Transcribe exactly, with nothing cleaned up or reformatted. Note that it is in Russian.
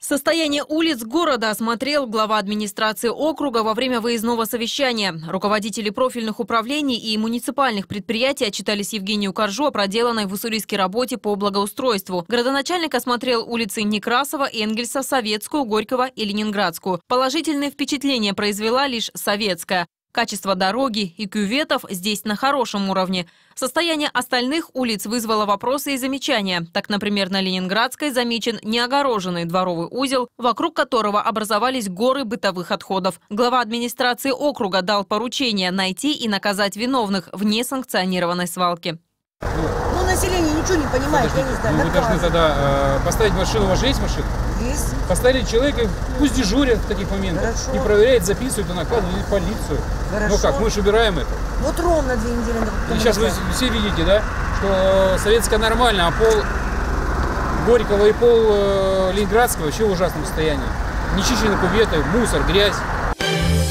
Состояние улиц города осмотрел глава администрации округа во время выездного совещания. Руководители профильных управлений и муниципальных предприятий отчитались Евгению Коржу о проделанной в Уссурийске работе по благоустройству. Градоначальник осмотрел улицы Некрасова, Энгельса, Советскую, Горького и Ленинградскую. Положительные впечатления произвела лишь Советская. Качество дороги и кюветов здесь на хорошем уровне. Состояние остальных улиц вызвало вопросы и замечания. Так, например, на Ленинградской замечен неогороженный дворовый узел, вокруг которого образовались горы бытовых отходов. Глава администрации округа дал поручение найти и наказать виновных в несанкционированной свалке. Ну, население ничего не понимает, Подождите, я не знаю. ну, вы должны тогда э, поставить машину. У вас же есть машина? Есть. Поставили человека, пусть дежурят в таких моментах. Хорошо. Не проверяет, записывают, и накладывают в полицию. Хорошо. Ну как, мы же убираем это. Вот ровно две недели. И сейчас вы все видите, да, что Советская нормально, а пол Горького и пол э, Ленинградского вообще в ужасном состоянии. Нечищенные кюветы, мусор, грязь.